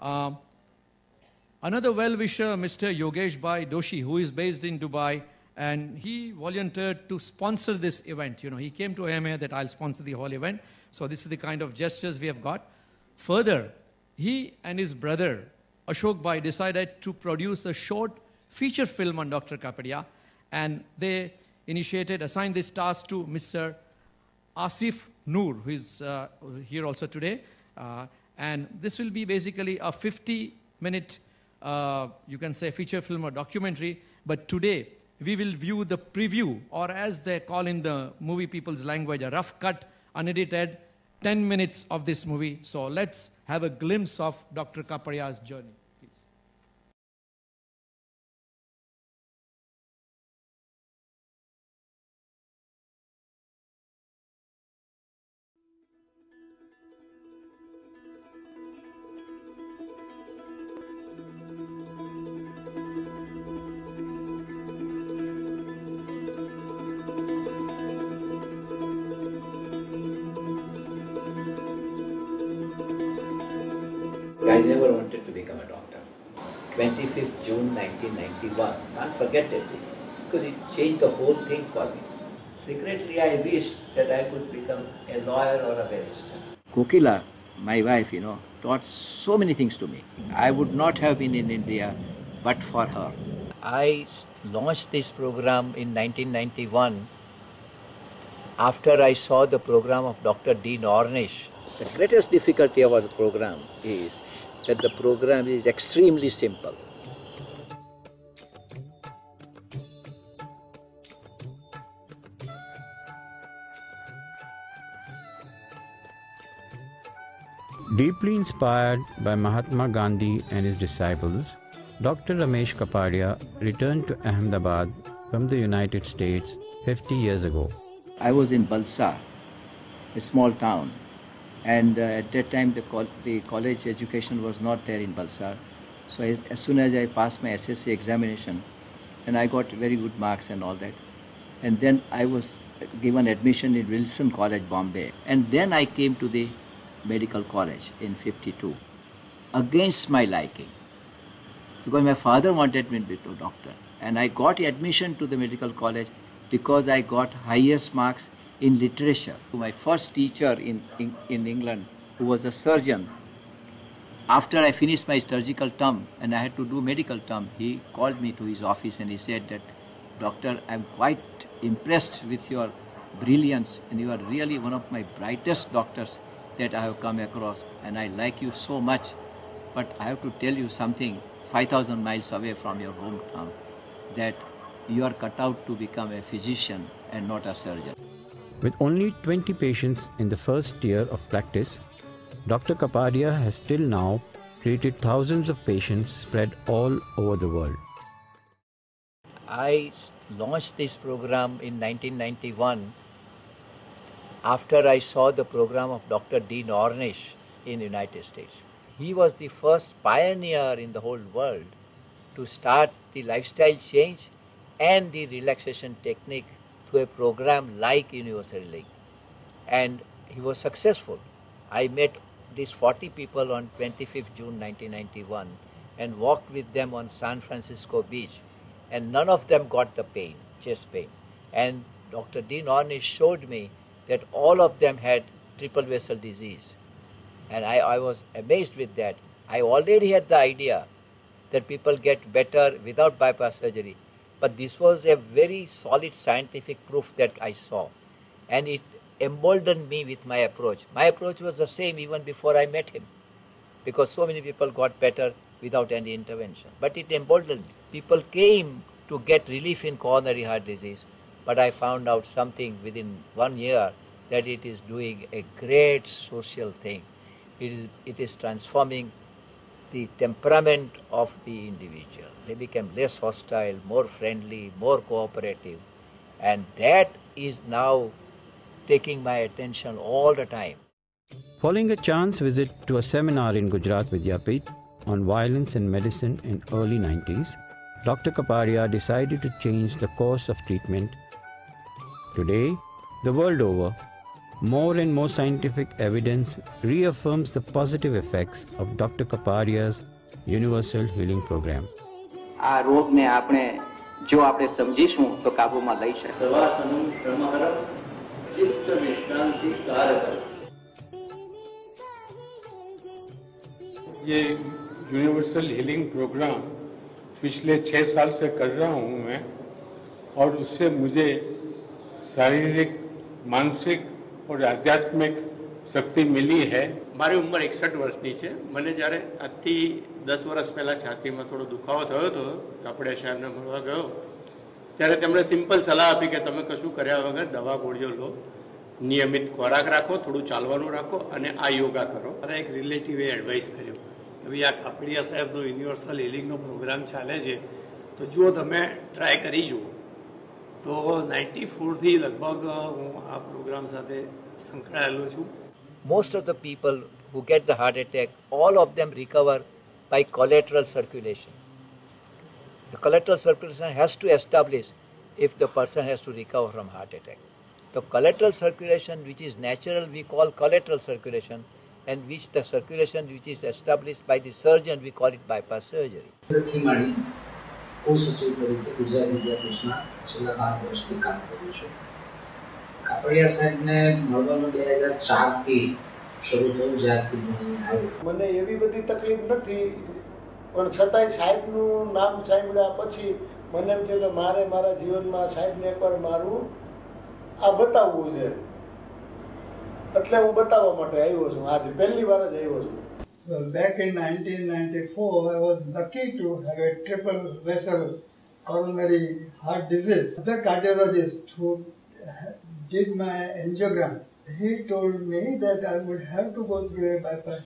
Um, Another well-wisher, Mr. Yogesh Bhai Doshi, who is based in Dubai, and he volunteered to sponsor this event. You know, he came to AMA that I'll sponsor the whole event. So this is the kind of gestures we have got. Further, he and his brother, Ashok Bhai, decided to produce a short feature film on Dr. Kapadia, and they assigned this task to Mr. Asif Noor, who is here also today. And this will be basically a 50-minute you can say feature film or documentary, but today we will view the preview, or as they call in the movie people's language, a rough cut, unedited 10 minutes of this movie. So let's have a glimpse of Dr. Kapadia's journey, please. I never wanted to become a doctor. 25th June 1991, unforgettable, because it changed the whole thing for me. Secretly, I wished that I could become a lawyer or a barrister. Kokila, my wife, taught so many things to me. I would not have been in India but for her. I launched this program in 1991 after I saw the program of Dr. D. Nornish. The greatest difficulty about the program is that the program is extremely simple. Deeply inspired by Mahatma Gandhi and his disciples, Dr. Ramesh Kapadia returned to Ahmedabad from the United States 50 years ago. I was in Balsa, a small town, and at that time the college education was not there in Balsa. So as soon as I passed my SSC examination, and I got very good marks and all that, and then I was given admission in Wilson College, Bombay, and then I came to the medical college in 52, against my liking, because my father wanted me to be a doctor, and I got admission to the medical college because I got highest marks in literature. My first teacher in England, who was a surgeon, after I finished my surgical term and I had to do medical term, he called me to his office and he said that, "Doctor, I'm quite impressed with your brilliance, and you are really one of my brightest doctors that I have come across, and I like you so much, but I have to tell you something 5,000 miles away from your hometown, that you are cut out to become a physician and not a surgeon." With only 20 patients in the first year of practice, Dr. Kapadia has till now treated thousands of patients spread all over the world. I launched this program in 1991 after I saw the program of Dr. D. Nornish in the United States. He was the first pioneer in the whole world to start the lifestyle change and the relaxation technique through a program like Universal Link. And he was successful. I met these 40 people on 25th June 1991 and walked with them on San Francisco beach, and none of them got the pain, chest pain. And Dr. D. Nornish showed me that all of them had triple vessel disease. And I was amazed with that. I already had the idea that people get better without bypass surgery, but this was a very solid scientific proof that I saw. And it emboldened me with my approach. My approach was the same even before I met him, because so many people got better without any intervention. But it emboldened me. People came to get relief in coronary heart disease, but I found out something within 1 year, that it is doing a great social thing. It is transforming the temperament of the individual. They became less hostile, more friendly, more cooperative, and that is now taking my attention all the time. Following a chance visit to a seminar in Gujarat Vidyapith on violence in medicine in early 90s, Dr. Kapadia decided to change the course of treatment. Today, the world over, More and more scientific evidence reaffirms the positive effects of Dr. Kapadia's Universal Healing Program. આ રોગને આપણે જો આપણે સમજીશું તો કાબૂમાં લઈ શકીએ. ये यूनिवर्सल हीलिंग प्रोग्राम पिछले 6 साल से कर रहा हूँ मैं, और उससे मुझे शारीरिक, मानसिक और आध्यात्मिक શક્તિ મિલી હે. મારી ઉંમર 61 વર્ષની છે. મને જ્યારે આજથી 10 વર્ષ પહેલાં છાતીમાં થોડો દુખાવો થયો હતો, કાપડિયા સાહેબને મળવા ગયો ત્યારે તેમણે સિમ્પલ સલાહ આપી કે તમે કશું કર્યા વગર દવા ગોળીઓ લો, નિયમિત ખોરાક રાખો, થોડું ચાલવાનું રાખો અને આ યોગા કરો. મારા એક રિલેટિવે એડવાઇસ કર્યો કે ભાઈ આ કાપડિયા સાહેબનો યુનિવર્સલ હિલિંગનો પ્રોગ્રામ ચાલે છે તો જુઓ તમે ટ્રાય કરી જુઓ. તો 94થી લગભગ હું આ પ્રોગ્રામ સાથે સંકળાયેલો છું. Most of the people who get the heart attack, all of them recover by collateral circulation. The collateral circulation has to establish if the person has to recover from heart attack. The collateral circulation which is natural we call collateral circulation, and which the circulation which is established by the surgeon we call it bypass surgery. Kapadia સાહેબને મળવાનું 2004થી શરૂ થયું, જ્યારથી હું અહીંયા આવ્યો. મને એવી બધી તકલીફ નથી, પણ છતાંય સાહેબનું નામ સાંભળ્યા પછી મને એમ થયું કે મારે મારા જીવનમાં સાહેબને એકવાર મારું આ બતાવવું છે, એટલે હું બતાવવા માટે આવ્યો છું. આજે પહેલી વાર જ આવ્યો છું. Well, back in 1994, I was lucky to have a triple vessel coronary heart disease. The cardiologist who did my angiogram, he told me that I would have to go through a bypass